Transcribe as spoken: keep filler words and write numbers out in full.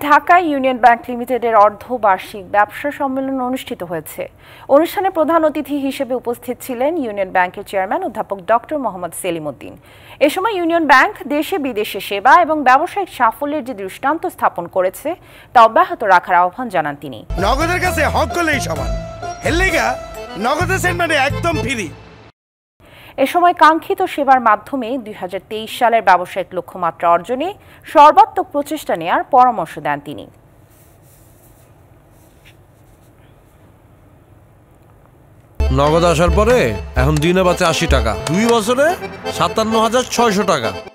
ঢাকায় union bank লিমিটেডের অর্ধবার্ষিক ব্যবসা সম্মেলন অনুষ্ঠিত হয়েছে। অনুষ্ঠানে প্রধান অতিথি হিসেবে উপস্থিত ছিলেন ইউনিয়ন ব্যাংকের চেয়ারম্যান অধ্যাপক ডক্টর মোহাম্মদ সেলিম উদ্দিন। এ সময় ইউনিয়ন ব্যাংক দেশে বিদেশে সেবা এবং ব্যবসায়িক সাফল্যের যে দৃষ্টান্ত স্থাপন করেছে তা অব্যাহত রাখার আহ্বান জানান তিনি। নগদের কাছে হক করলেই সমান, হেললেগা নগদের সেন্টারে একদম ফ্রি। এ সময় কাঙ্ক্ষিত সেবার মাধ্যমে দুই হাজার তেইশ সালের ব্যবসায়িক লক্ষ্যমাত্রা অর্জনে সর্বাত্মক প্রচেষ্টা নেওয়ার পরামর্শ দেন তিনি। নগদ আসার পরে এখন দিনে বাঁচে আশি টাকা, দুই বছরে সাতান্ন হাজার ছয়শো টাকা।